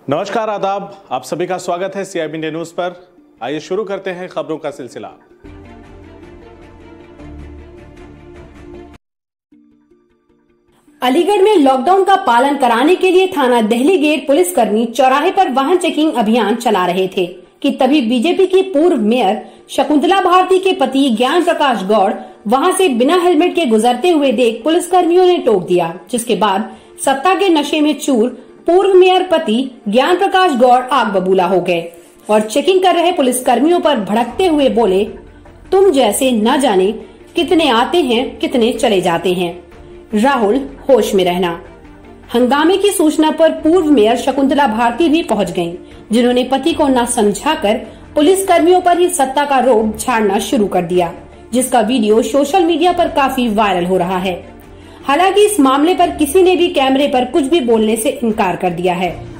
नमस्कार, आदाब। आप सभी का स्वागत है CIB इंडिया न्यूज पर। आइए शुरू करते हैं खबरों का सिलसिला। अलीगढ़ में लॉकडाउन का पालन कराने के लिए थाना देहली गेट पुलिसकर्मी चौराहे पर वाहन चेकिंग अभियान चला रहे थे कि तभी बीजेपी की पूर्व मेयर शकुंतला भारती के पति ज्ञान प्रकाश गौड़ वहां से बिना हेलमेट के गुजरते हुए देख पुलिसकर्मियों ने टोक दिया, जिसके बाद सत्ता के नशे में चूर पूर्व मेयर पति ज्ञान प्रकाश गौड़ आग बबूला हो गए और चेकिंग कर रहे पुलिसकर्मियों पर भड़कते हुए बोले, तुम जैसे न जाने कितने आते हैं कितने चले जाते हैं, राहुल होश में रहना। हंगामे की सूचना पर पूर्व मेयर शकुंतला भारती भी पहुंच गयीं, जिन्होंने पति को न समझाकर पुलिस कर्मियों पर ही सत्ता का रोब झाड़ना शुरू कर दिया, जिसका वीडियो सोशल मीडिया पर काफी वायरल हो रहा है। हालांकि इस मामले पर किसी ने भी कैमरे पर कुछ भी बोलने से इनकार कर दिया है।